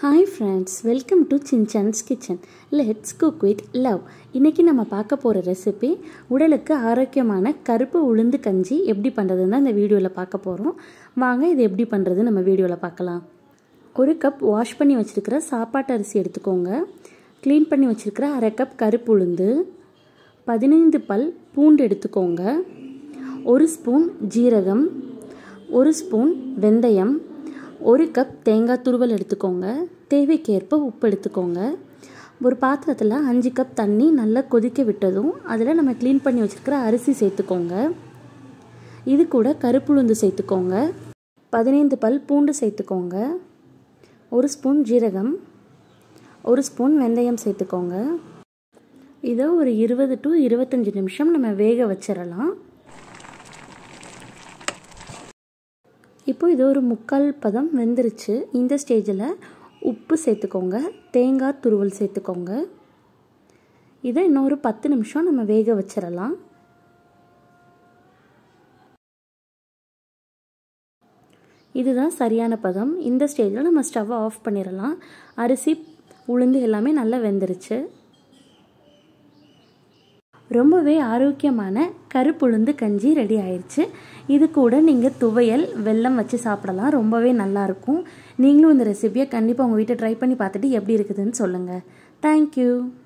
Hi friends, welcome to Chinchan's Kitchen. Let's cook with love. இன்னைக்கு நம்ம பார்க்க போற ரெசிபி உடலுக்கு ஆரோக்கியமான கருப்பு உளுந்து கஞ்சி எப்படி பண்றதுன்னு இந்த வீடியோல பார்க்க போறோம். வாங்க இது எப்படி பண்றது நம்ம வீடியோல பார்க்கலாம். ஒரு கப் வாஷ் பண்ணி வச்சிருக்கிற சாப்பாட்டு அரிசி எடுத்துக்கோங்க. க்ளீன் பண்ணி வச்சிருக்கிற 1/2 கப் கருப்பு உளுந்து, 15 பல் பூண்டு எடுத்துக்கோங்க. 1 ஸ்பூன் ஜீரகம், 1 ஸ்பூன் வெந்தயம், 1 கப் தேங்காய் துருவல் எடுத்துக்கோங்க. தேவைக்கேற்ப உப்பு எடுத்துக்கோங்க. ஒரு பாத்திரத்தில் 5 கப் தண்ணி நல்லா கொதிக்க விட்டதும் அதில் நம்ம க்ளீன் பண்ணி வச்சுருக்கிற அரிசி சேர்த்துக்கோங்க. இது கூட கருப்புளுந்து சேர்த்துக்கோங்க. 15 பல் பூண்டு சேர்த்துக்கோங்க. 1 ஸ்பூன் ஜீரகம், 1 ஸ்பூன் வெந்தயம் சேர்த்துக்கோங்க. இதை ஒரு 20 to 25 நிமிஷம் நம்ம வேக வச்சிடலாம். இப்போ இது ஒரு 3/4 பதம் வெந்துருச்சு. இந்த ஸ்டேஜில் உப்பு சேர்த்துக்கோங்க, தேங்காய் துருவல் சேர்த்துக்கோங்க. இதை இன்னொரு 10 நிமிஷம் நம்ம வேக வச்சிடலாம். இதுதான் சரியான பதம். இந்த ஸ்டேஜில் நம்ம ஸ்டவ்வை ஆஃப் பண்ணிடலாம். அரிசி உளுந்து எல்லாமே நல்லா வெந்துருச்சு. ரொம்பவே ஆரோக்கியமான கருப்புளுந்து கஞ்சி ரெடி ஆயிடுச்சு. இது கூட நீங்கள் துவையல் வெல்லம் வச்சு சாப்பிடலாம். ரொம்பவே நல்லாயிருக்கும். நீங்களும் இந்த ரெசிபியை கண்டிப்பாக உங்கள் வீட்டை ட்ரை பண்ணி பார்த்துட்டு எப்படி இருக்குதுன்னு சொல்லுங்கள். தேங்க்யூ.